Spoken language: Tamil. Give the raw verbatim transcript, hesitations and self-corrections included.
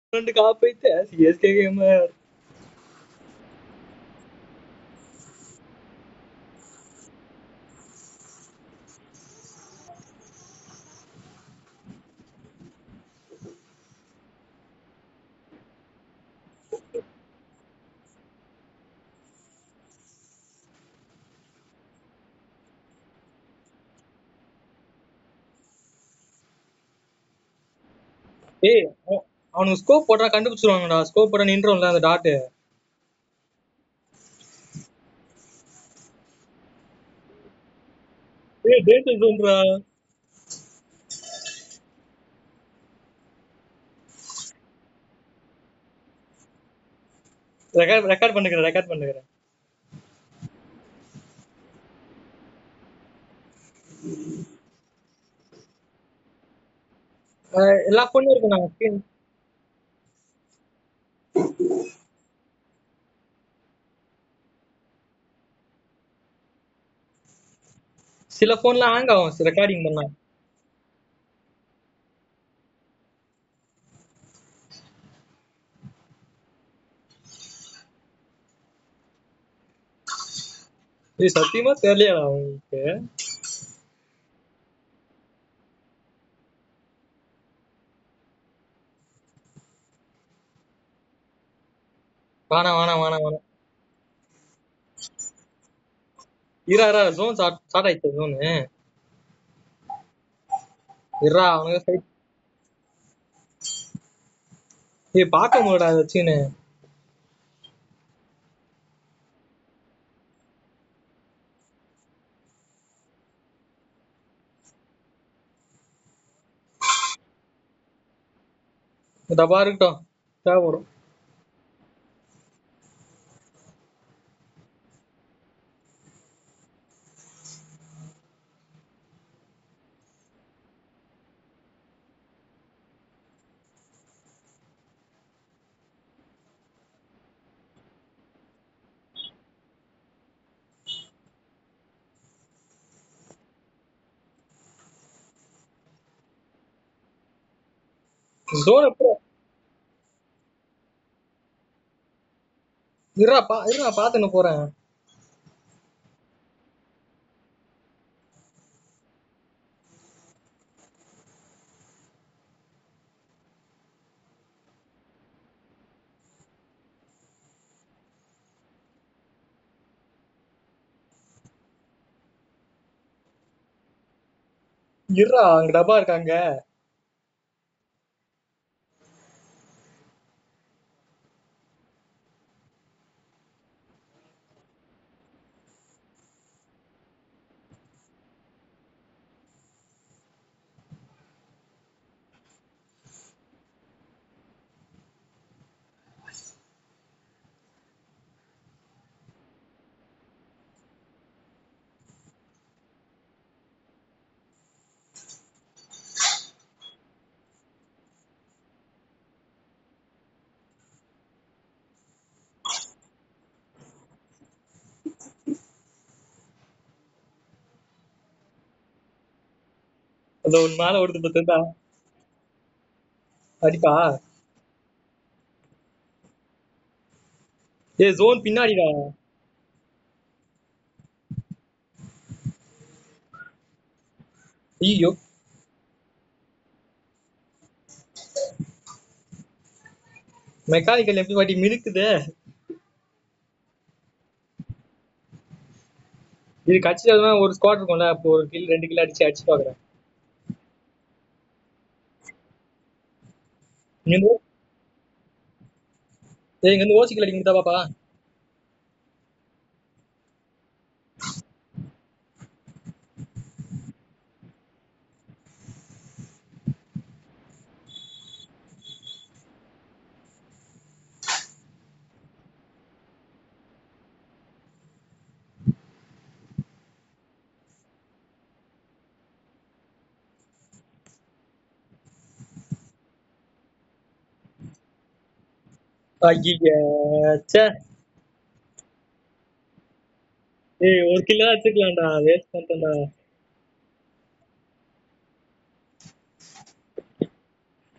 ரெண்டு காப்பைத்து சிஎஸ்கே கேமர். ஏய் அவ- அவனுக்கு ஸ்கோப் போட்டா கண்டுபிடிச்சிருவாங்கடா. ஸ்கோப் போட்டா நின்றோம்ல அந்த டாட். ஏய் டேட் சொல்றா. ரெக்கார்ட் ரெக்கார்ட் பண்ணுகிறேன் ரெக்கார்ட் பண்ணுகிறேன். அஹ் எல்லா பொண்ணும் இருக்கு நான் ஸ்கிரீன். சில போன்ல ஹேங் ஆகும் ரெக்கார்டிங் பண்ணா. இது சத்தியமா தெரியலையா அவங்களுக்கு? வேணாம் வேணாம் வேணாம் வேணாம். இரா இரா ஜோன் ஸ்டார்ட் ஸ்டார்ட் ஆயிடுச்சு ஜோனு. இரா அவனுக்கு சைட். ஏய் பார்க்க முடியல அதை வச்சுன்னு. டப்பா இருக்கட்டும் தேவைப்படும். ஜோன் எப்போ? இரா பா இரா பாத்துன்னு போறேன். இரா அங்க டப்பா இருக்காங்க. அந்த ஒரு மேல ஒருத்தர் பார்த்திருந்தா அடிப்பா. ஏ ஜோன் பின்னாடிடா. ஐயோ மெக்கானிக்கல் எப்படி வாட்டி மினுக்குது. இது கட்சியில ஒரு ஸ்குவாட் இருக்கும்ல, அப்போ ஒரு கில் ரெண்டு கில் அடிச்சு அடிச்சு பாக்குறேன். இங்க இருந்து ஏய், இங்க இருந்து ஓசி கில் அடிக்க முடியுதா பாப்பா? ஐய ச்சே. ஏய் ஒரு கில்ல அடிச்சுக்கலாம்டா, வேஸ்ட் பண்ணிட்டேன்டா.